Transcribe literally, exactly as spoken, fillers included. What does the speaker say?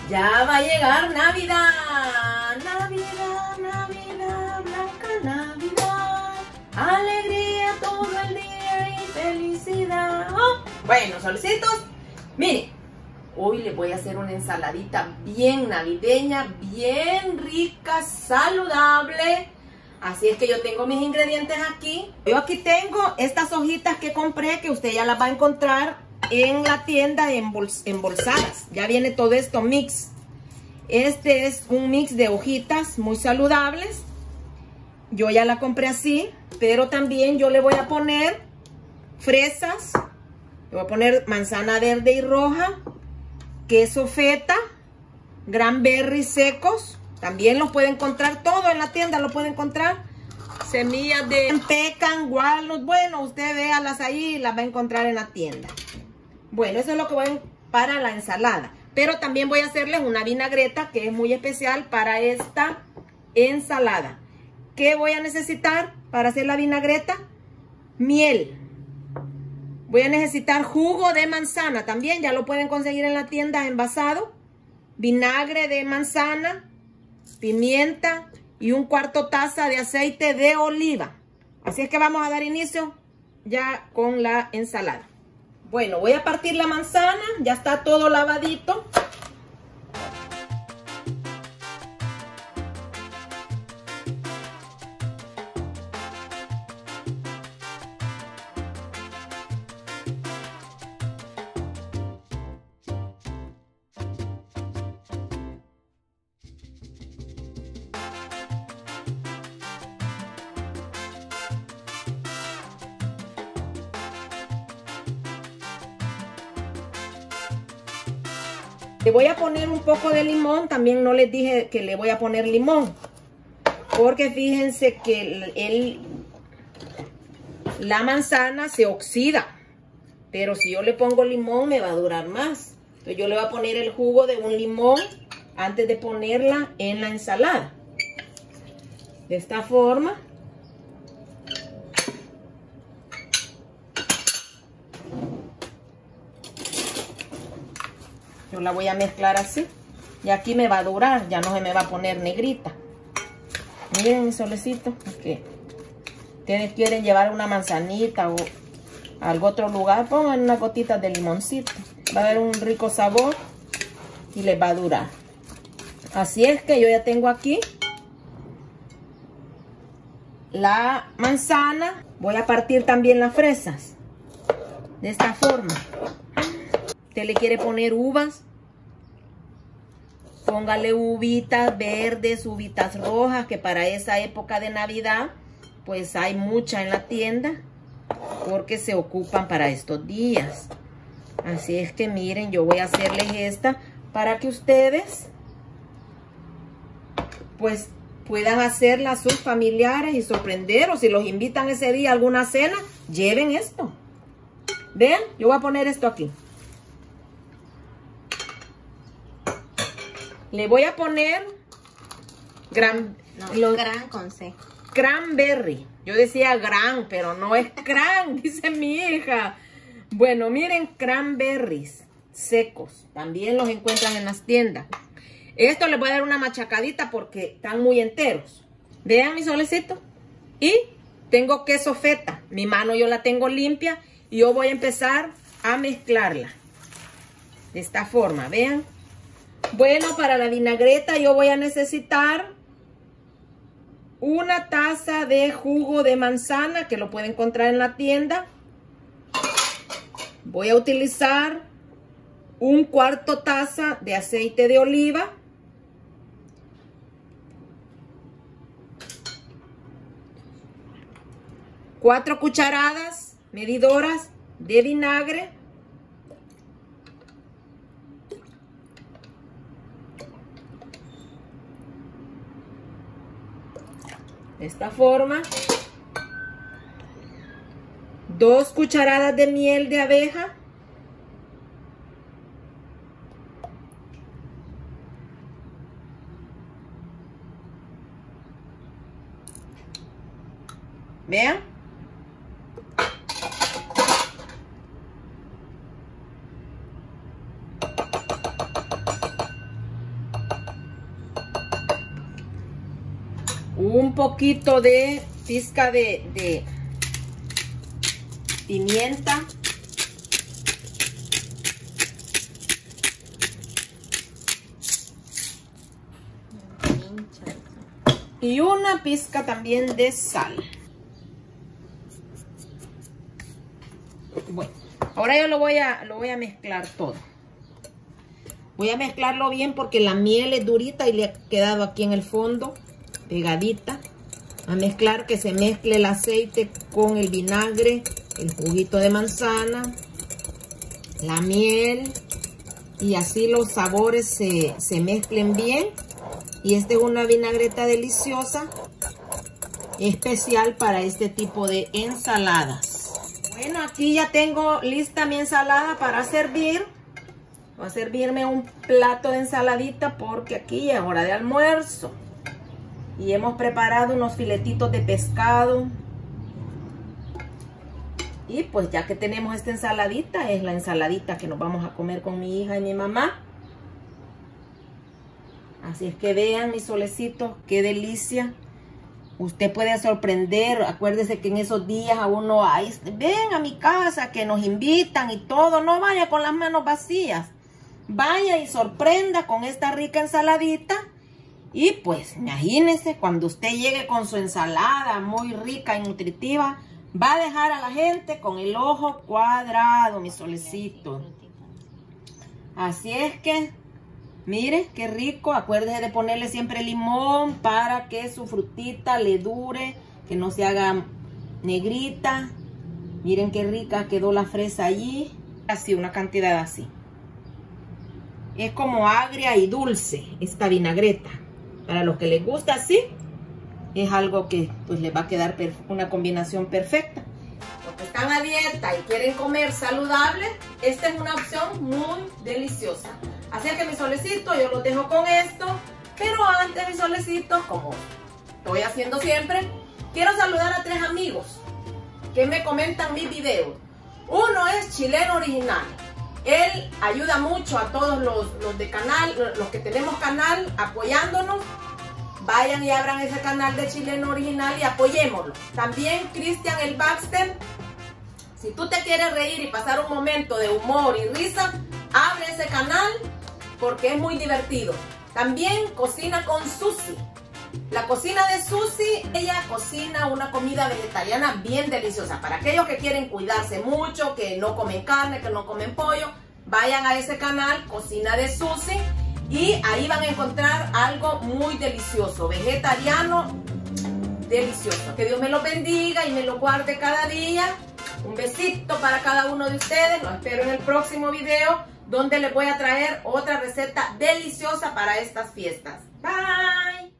Ya va a llegar Navidad, Navidad, Navidad, blanca Navidad, alegría todo el día y felicidad. Oh, bueno, solecitos, miren, hoy les voy a hacer una ensaladita bien navideña, bien rica, saludable. Así es que yo tengo mis ingredientes aquí. Yo aquí tengo estas hojitas que compré, que usted ya las va a encontrar en la tienda embols embolsadas. Ya viene todo esto mix. Este es un mix de hojitas muy saludables. Yo ya la compré así, pero también yo le voy a poner fresas, le voy a poner manzana verde y roja, queso feta, cranberries secos. También los puede encontrar todo en la tienda, lo puede encontrar. Semillas de pecan, walnuts, bueno, usted véalas ahí y las va a encontrar en la tienda. Bueno, eso es lo que voy a, para la ensalada. Pero también voy a hacerles una vinagreta que es muy especial para esta ensalada. ¿Qué voy a necesitar para hacer la vinagreta? Miel. Voy a necesitar jugo de manzana. También ya lo pueden conseguir en la tienda envasado. Vinagre de manzana, pimienta y un cuarto taza de aceite de oliva. Así es que vamos a dar inicio ya con la ensalada. Bueno, voy a partir la manzana, ya está todo lavadito. Le voy a poner un poco de limón, también no les dije que le voy a poner limón, porque fíjense que el, el, la manzana se oxida, pero si yo le pongo limón me va a durar más. Entonces yo le voy a poner el jugo de un limón antes de ponerla en la ensalada. De esta forma. Yo la voy a mezclar así. Y aquí me va a durar. Ya no se me va a poner negrita. Miren mi solecito. Okay. Ustedes quieren llevar una manzanita o a algún otro lugar. Pongan unas gotitas de limoncito. Va a haber un rico sabor. Y les va a durar. Así es que yo ya tengo aquí la manzana. Voy a partir también las fresas. De esta forma. Usted le quiere poner uvas, póngale uvitas verdes, uvitas rojas, que para esa época de Navidad, pues hay mucha en la tienda, porque se ocupan para estos días. Así es que miren, yo voy a hacerles esta para que ustedes, pues, puedan hacerla a sus familiares y sorprender, o si los invitan ese día a alguna cena, lleven esto. Vean, yo voy a poner esto aquí. Le voy a poner gran, no, los, gran con C. cranberry. Yo decía gran, pero no es cran, dice mi hija. Bueno, miren, cranberries secos. También los encuentran en las tiendas. Esto les voy a dar una machacadita porque están muy enteros. Vean mi solecito. Y tengo queso feta. Mi mano yo la tengo limpia y yo voy a empezar a mezclarla. De esta forma, vean. Bueno, para la vinagreta yo voy a necesitar una taza de jugo de manzana, que lo puede encontrar en la tienda. Voy a utilizar un cuarto taza de aceite de oliva. Cuatro cucharadas medidoras de vinagre. De esta forma. Dos cucharadas de miel de abeja. Vean. un poquito de pizca de, de pimienta. Y una pizca también de sal. Bueno, ahora yo lo voy a, lo voy a mezclar todo. Voy a mezclarlo bien porque la miel es durita y le ha quedado aquí en el fondo, pegadita. A mezclar, que se mezcle el aceite con el vinagre, el juguito de manzana, la miel. Y así los sabores se, se mezclen bien. Y esta es una vinagreta deliciosa, especial para este tipo de ensaladas. Bueno, aquí ya tengo lista mi ensalada para servir. Voy a servirme un plato de ensaladita porque aquí es hora de almuerzo. Y hemos preparado unos filetitos de pescado. Y pues ya que tenemos esta ensaladita, es la ensaladita que nos vamos a comer con mi hija y mi mamá. Así es que vean, mis solecitos, qué delicia. Usted puede sorprender. Acuérdese que en esos días a uno, ay, ven a mi casa, que nos invitan y todo. No vaya con las manos vacías. Vaya y sorprenda con esta rica ensaladita. Y pues, imagínense, cuando usted llegue con su ensalada muy rica y nutritiva, va a dejar a la gente con el ojo cuadrado, mis solecitos. Así es que, mire, qué rico. Acuérdese de ponerle siempre limón para que su frutita le dure, que no se haga negrita. Miren qué rica quedó la fresa allí. Así, una cantidad así. Es como agria y dulce esta vinagreta. Para los que les gusta así, es algo que pues les va a quedar una combinación perfecta. Los que están a dieta y quieren comer saludable, esta es una opción muy deliciosa. Así que mi solecito, yo los dejo con esto. Pero antes, mi solecito, como estoy haciendo siempre, quiero saludar a tres amigos que me comentan mis videos. Uno es Chileno Original. Él ayuda mucho a todos los, los de canal, los que tenemos canal, apoyándonos. Vayan y abran ese canal de Chileno Original y apoyémoslo. También Cristian el Baxter. Si tú te quieres reír y pasar un momento de humor y risa, abre ese canal porque es muy divertido. También Cocina con Susi. La cocina de Susi, ella cocina una comida vegetariana bien deliciosa. Para aquellos que quieren cuidarse mucho, que no comen carne, que no comen pollo, vayan a ese canal, Cocina de Susi, y ahí van a encontrar algo muy delicioso, vegetariano, delicioso. Que Dios me lo bendiga y me lo guarde cada día. Un besito para cada uno de ustedes. Los espero en el próximo video, donde les voy a traer otra receta deliciosa para estas fiestas. Bye.